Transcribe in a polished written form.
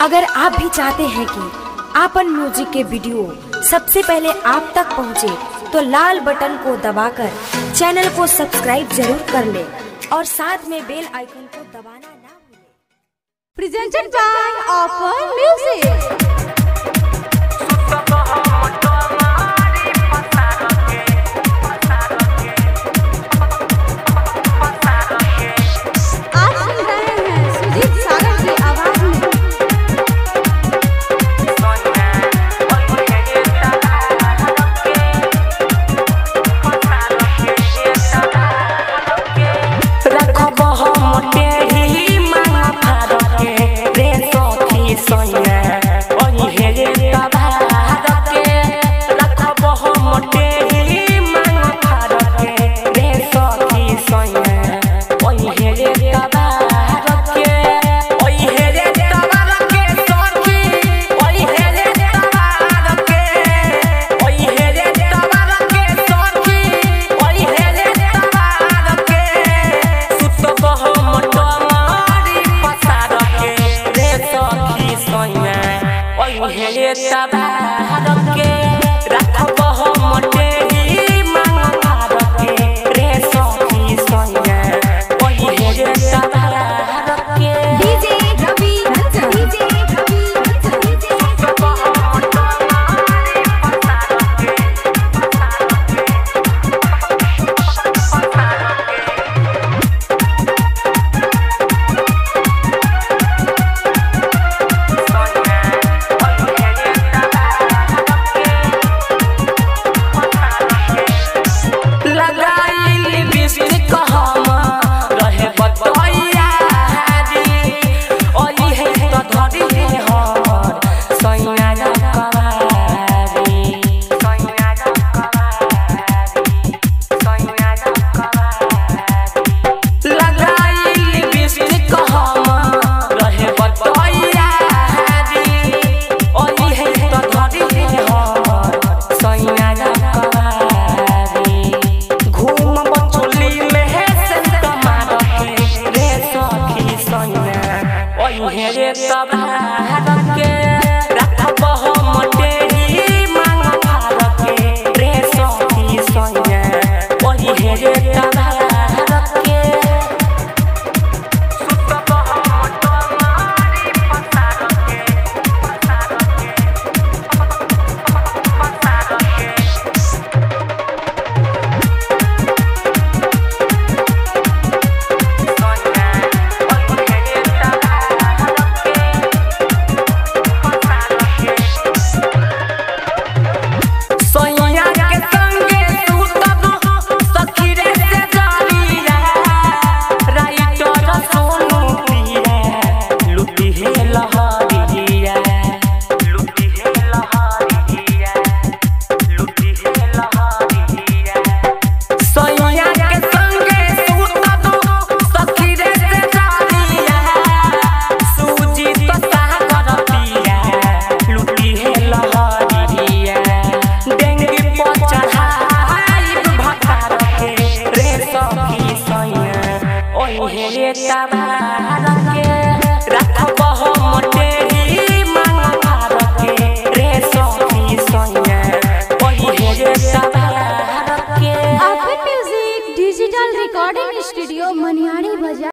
अगर आप भी चाहते हैं कि आपन म्यूजिक के वीडियो सबसे पहले आप तक पहुंचे, तो लाल बटन को दबाकर चैनल को सब्सक्राइब जरूर कर ले और साथ में बेल आइकन को दबाना ना भूलें। Presented by offer music. ओहे रे तबार के रख